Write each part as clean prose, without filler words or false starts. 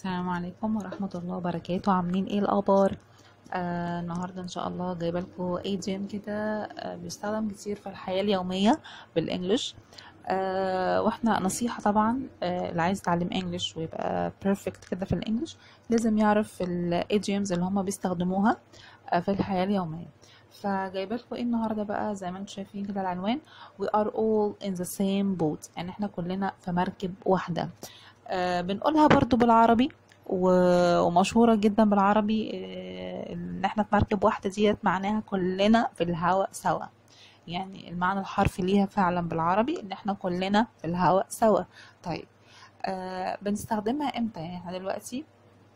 السلام عليكم ورحمة الله وبركاته. عاملين ايه الأخبار؟ النهاردة ان شاء الله جايبه لكم ايديوم كده بيستخدم كتير في الحياة اليومية بالانجلش. واحنا نصيحة طبعا، اللي عايز يتعلم انجلش ويبقى بيرفكت كده في الانجلش لازم يعرف الايديومز اللي هما بيستخدموها في الحياة اليومية. فجايبه لكم ايه النهارده بقى؟ زي ما انتم شايفين كده العنوان we are all in the same boat، يعني احنا كلنا في مركب واحدة. بنقولها برضو بالعربي ومشهورة جدا بالعربي، ان احنا في مركب واحدة ديت معناها كلنا في الهواء سوا. يعني المعنى الحرفي ليها فعلا بالعربي ان احنا كلنا في الهواء سوا. طيب، بنستخدمها امتى؟ يعني احنا دلوقتي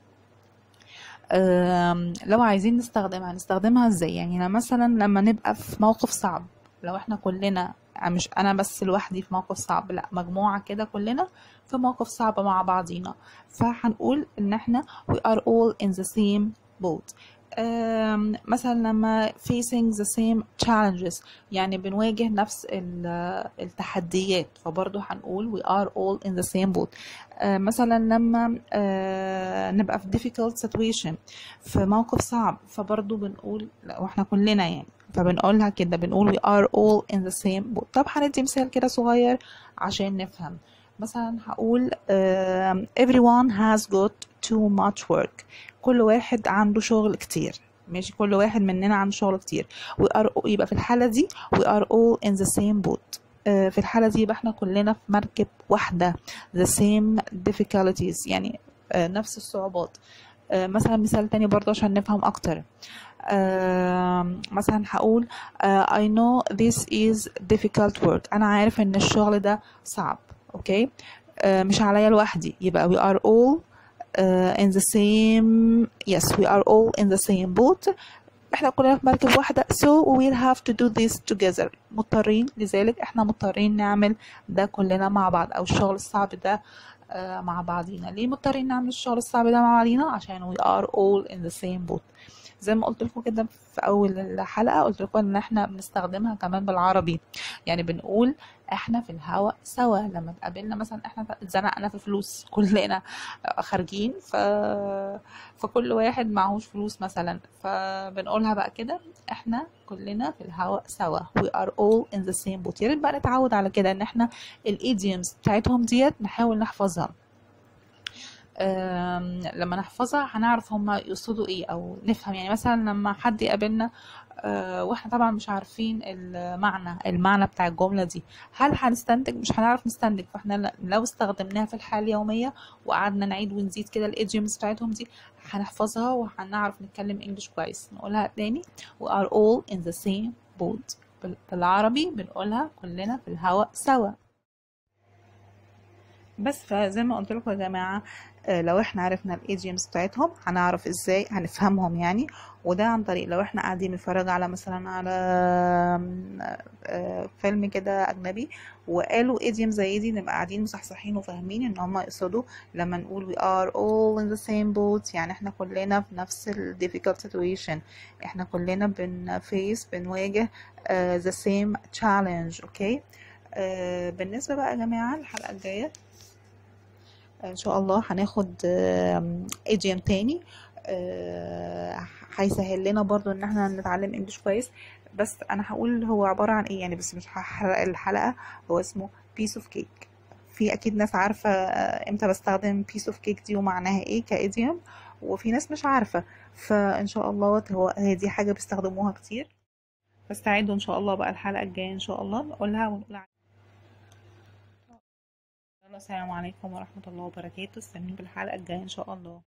لو عايزين نستخدمها ازاي؟ يعني مثلا لما نبقى في موقف صعب، لو احنا كلنا، مش انا بس لوحدي في موقف صعب، لا مجموعة كده كلنا في موقف صعب مع بعضينا، فهنقول ان احنا we are all in the same boat. مثلا لما facing the same challenges، يعني بنواجه نفس التحديات، فبرضه هنقول we are all in the same boat. مثلا لما نبقى في difficult situation، في موقف صعب، فبرضه بنقول واحنا كلنا يعني، فبنقولها كده، بنقول we are all in the same boat. طب هندي مثال كده صغير عشان نفهم. مثلا هقول everyone has got too much work، كل واحد عنده شغل كتير. ماشي، كل واحد مننا عنده شغل كتير. يبقى في الحالة دي we are all in the same boat. في الحالة دي يبقى احنا كلنا في مركب واحدة. the same difficulties، يعني نفس الصعوبات. مثلا مثال تاني برضه عشان نفهم اكتر. مثلا هقول I know this is difficult work، انا عارف ان الشغل ده صعب. اوكي، مش عليا لوحدي، يبقى we are all in the same yes we are all in the same boat. احنا كلنا في مركب واحدة so we'll have to do this together، مضطرين، لذلك احنا مضطرين نعمل ده كلنا مع بعض، او الشغل الصعب ده مع بعضينا. ليه مضطرين نعمل الشغل الصعب ده مع بعضينا؟ عشان we are all in the same boat. زي ما قلت لكم كده في اول الحلقة، قلت لكم ان احنا بنستخدمها كمان بالعربي، يعني بنقول احنا في الهواء سوا. لما اتقابلنا مثلا، احنا اتزنقنا في فلوس كلنا خارجين، فكل واحد معهوش فلوس مثلا، فبنقولها بقى كده احنا كلنا في الهواء سوا we are all in the same boat. يا ريت بقى نتعود على كده، ان احنا الايديومز بتاعتهم ديت نحاول نحفظها. لما نحفظها هنعرف هما يقصدوا ايه، او نفهم. يعني مثلا لما حد يقابلنا واحنا طبعا مش عارفين المعنى بتاع الجملة دي، هل هنستنتج؟ مش هنعرف نستنتج. فاحنا لو استخدمناها في الحياة اليومية وقعدنا نعيد ونزيد كده الايديومز بتاعتهم دي، هنحفظها وهنعرف نتكلم انجلش كويس. نقولها تاني we are all in the same boat. بالعربي بنقولها كلنا في الهواء سوا. بس فزي ما قلت لكم يا جماعه، لو احنا عرفنا الايديومز بتاعتهم هنعرف ازاي هنفهمهم يعني. وده عن طريق لو احنا قاعدين نتفرج على مثلا على فيلم كده اجنبي وقالوا ايديوم زي دي، نبقى قاعدين مصحصحين وفاهمين ان هم يقصدوا لما نقول we are all in the same boat، يعني احنا كلنا في نفس ال difficult situation، احنا كلنا بنواجه the same challenge. اوكي، بالنسبه بقى يا جماعه الحلقه الجايه ان شاء الله هناخد ايديوم تاني هيسهل لنا برضو ان احنا نتعلم انجليش كويس. بس انا هقول هو عبارة عن ايه يعني، بس مش هحرق الحلقة. هو اسمه piece of cake. في اكيد ناس عارفة امتى بستخدم piece of cake دي ومعناها ايه كايديوم، وفي ناس مش عارفة. فان شاء الله هي دي حاجة بيستخدموها كتير. فاستعدوا ان شاء الله بقى الحلقة الجاية ان شاء الله نقولها ونقول. السلام عليكم ورحمة الله وبركاته. استنوني بالحلقة الجاية إن شاء الله.